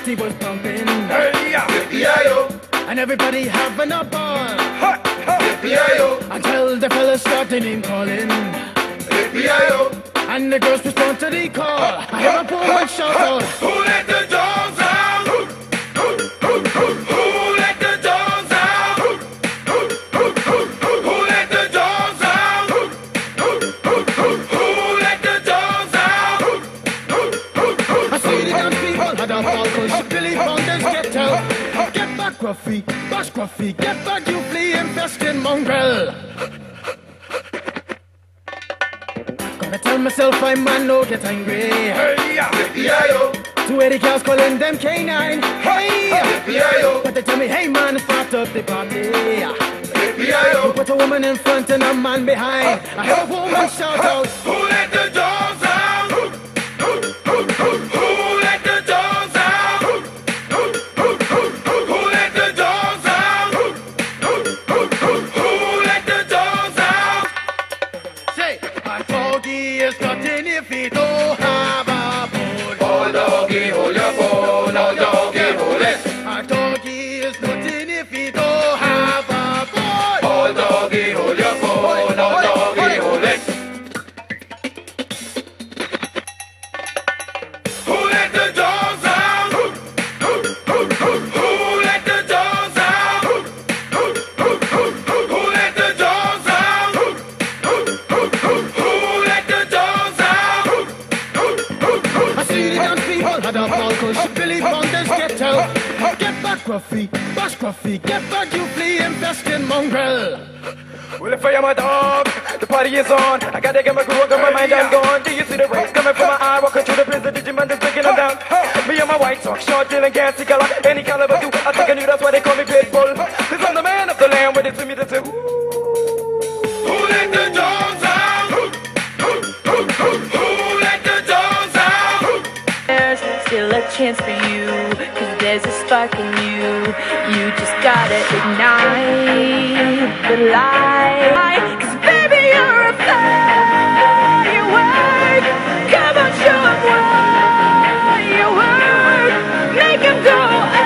party was pumping. Hey, yeah. Yippee-yi-yo. And everybody having a ball. Ha, ha. Yippee-yi-yo. Until the fellas started name calling. Yippee-yi-yo. And the girls respond to the call. I hear a poor man shout out, who let the dogs out? Who let the dogs out? Who let the dogs out? Who let the dogs out? I see the young people had a ball cause Billy Fountains get out. Get back, Gruffy, bash Gruffy, get back, you flea-infested mongrel. Gonna tell myself I'm man, no get angry. Hey, yeah. Yippee-yi-yo. 280 cows calling them canine. Hey, Yippee-yi-yo. but they tell me, hey man, start up the party. Yippee-yi-yo. Put a woman in front and a man behind. I hear a woman shout out, who let the dogs out? Who let the dogs out? Who let the dogs out? Who let the dogs out? say, a doggy is nothing if he don't have a bone. Oh doggy, hold your bone. Oh doggy, hold it. A doggy is nothing if he don't have a bone. Oh doggy, hold your bone. Oh doggy, hold it. Who let the dogs out? Who let the dogs out? Who let the dogs out? Who let the dogs out? I see the young people had a ball cause Billy Fountains get out. Get back, Gruffy, bash Gruffy, get back, you flea-infested mongrel. Well, if I am a dog, the party is on. I gotta get my groove on, my mind, I'm gone. Do you see the rays coming from my eye? Walking through the prison, Digimon is breaking them down. Me and my white talk, short, dealing, gassy color. Any caliber do, I think I knew that's why they call me Pitbull. Cause I'm the man of the land, with it to me to say, who let the dogs out? Who let the dogs out? There's still a chance for you, cause there's a spark in you. You just gotta ignite the light. Cause baby, you're a firework. Come on, show 'em what you work. Make 'em go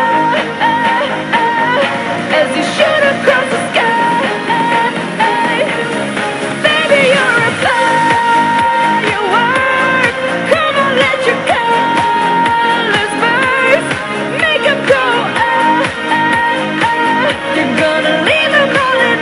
as you shoot across the sky. Baby, you're a firework. Come on, let your colors burst. Make 'em go you're gonna leave 'em all in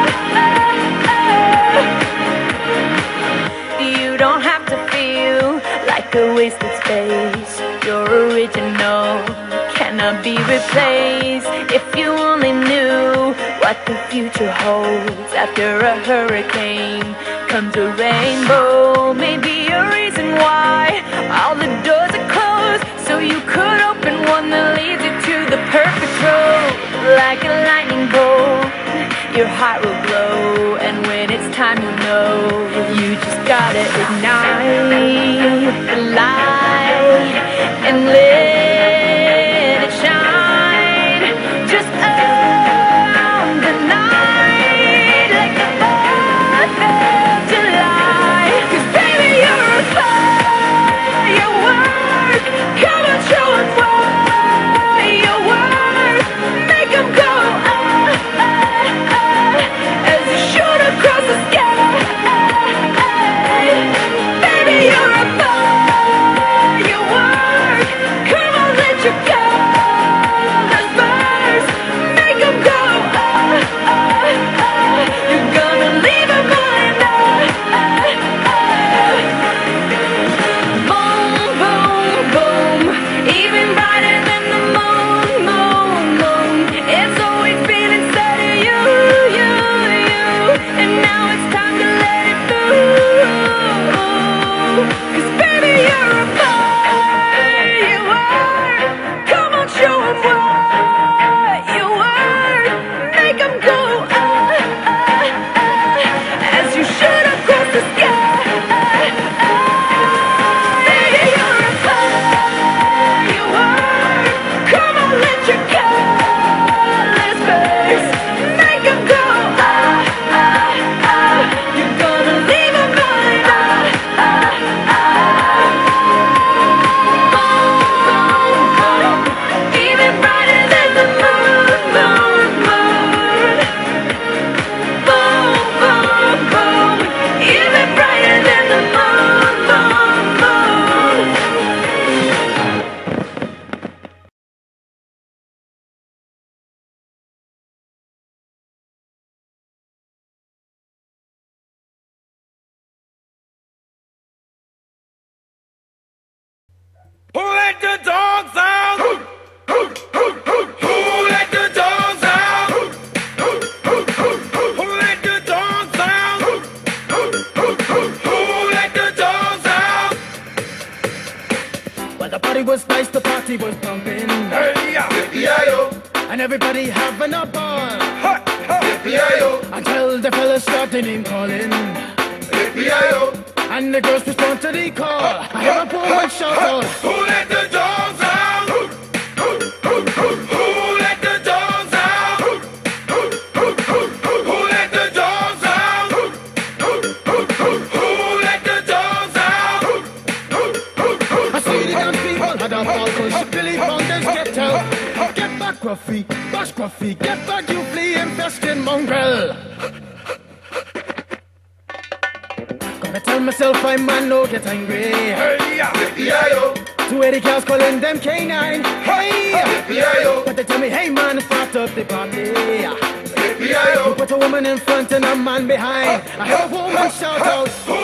You don't have to feel like a wasted space. You're original, cannot be replaced. If you only knew what the future holds. After a hurricane comes a rainbow. Maybe a reason why all the doors are closed, so you could open one that leads you to the perfect road. Like a lightning bolt, your heart will glow, and when it's time you'll know. You just gotta ignite the light and let it shine. Just own the night like the 4th of July. Cause baby, you're a firework. Come on, show 'em what you work. Make 'em go as you shoot across the sky. Baby, you're a firework. clubbing. Hey, Yippee-yi-yo, And everybody having a ball. yippee-yi-yo, Until the fellas start the name calling. yippee-yi-yo. And the girls respond to the call. I hear a poor one shout out. Who let the dogs out? Who let the dogs out? Who let the dogs out? Who let the dogs out? I see the young people had a ball push. Billy Fountains get out. Get back, Gruffy. Bash, Gruffy. Get back, you flea infested mongrel. Gonna tell myself I man no get angry. hey, Yippee-yi-yo, 280 cows calling them canine. Hey! yippee-yi-yo, But they tell me, hey man, start up the party. yippee-yi-yo. Put a woman in front and a man behind. I hear a woman shout out. Who